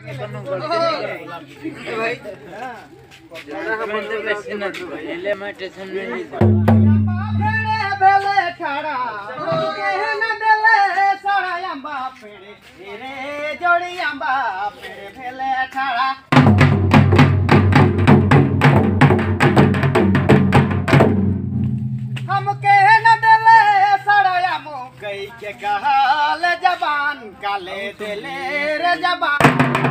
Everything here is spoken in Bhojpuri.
भाई जरा हम तो वैसे ना भाई ले मैं स्टेशन में नहीं पेड़े बेले खड़ा के न देले सारा अंबा पेड़े रे जोड़ी अंबा पेड़े बेले खड़ा हम के न देले सारा मो गई के कहल जबान काले देले रे जबान